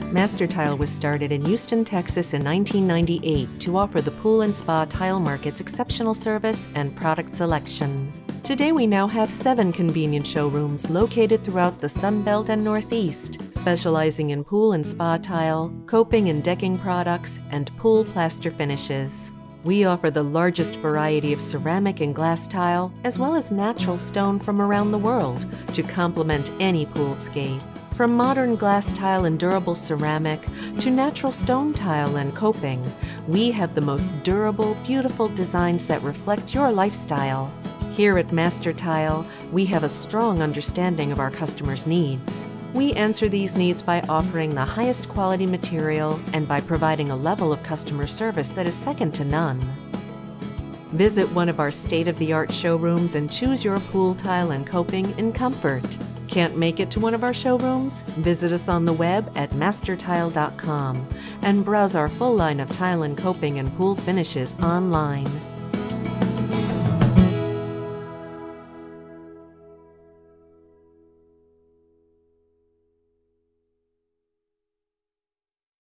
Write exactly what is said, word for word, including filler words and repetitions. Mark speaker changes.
Speaker 1: Master Tile was started in Houston, Texas in nineteen ninety-eight to offer the pool and spa tile market's exceptional service and product selection. Today we now have seven convenient showrooms located throughout the Sun Belt and Northeast, specializing in pool and spa tile, coping and decking products, and pool plaster finishes. We offer the largest variety of ceramic and glass tile, as well as natural stone from around the world, to complement any poolscape. From modern glass tile and durable ceramic to natural stone tile and coping, we have the most durable, beautiful designs that reflect your lifestyle. Here at Master Tile, we have a strong understanding of our customers' needs. We answer these needs by offering the highest quality material and by providing a level of customer service that is second to none. Visit one of our state-of-the-art showrooms and choose your pool tile and coping in comfort. Can't make it to one of our showrooms? Visit us on the web at master tile dot com and browse our full line of tile and coping and pool finishes online.